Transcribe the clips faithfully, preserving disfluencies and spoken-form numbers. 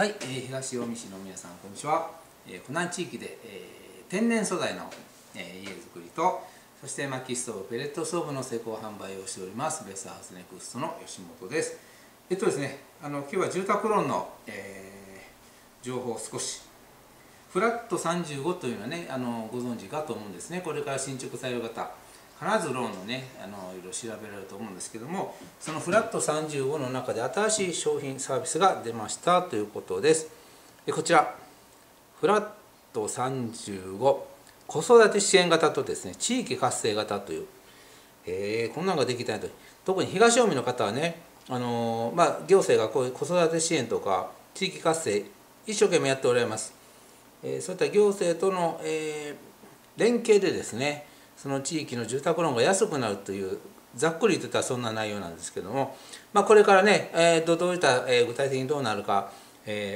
はい、えー、東近江市の皆さんこんにちは。えー、湖南地域で、えー、天然素材の、えー、家づくりと、そして薪ストーブ、ペレットストーブの施工販売をしておりますベースハウスネクストの吉本です。えっとですね、あの今日は住宅ローンの、えー、情報を少し。フラットさんじゅうごというのはね、あのご存知かと思うんですね。これから新築される方、必ずローンのね、あのいろいろ調べられると思うんですけども、そのフラットさんじゅうごの中で新しい商品サービスが出ましたということです。こちら、フラットさんじゅうご、子育て支援型とですね、地域活性型という、えー、こんなのができたいと。特に東近江の方はね、あのー、まあ、行政がこういう子育て支援とか地域活性、一生懸命やっておられます。えー、そういった行政との、えー、連携でですね、その地域の住宅ローンが安くなるという、ざっくりといったらそんな内容なんですけども、まあ、これからね、えー、どういった、えー、具体的にどうなるか、え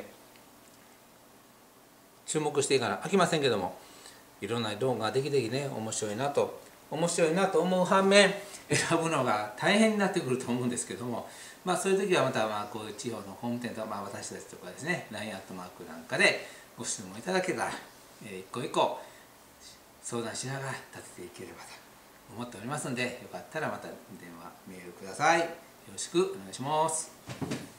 ー、注目していかなあきませんけども、いろんなローンができてきてね、面白いなと、面白いなと思う反面、選ぶのが大変になってくると思うんですけども、まあ、そういう時はまた、まあ、こういう地方のホーム店とか、まあ、私たちとかですね、ライン アットマークなんかでご質問いただけたら、えー、一個一個相談しながら立てていければと思っておりますので、よかったらまた電話、メールください。よろしくお願いします。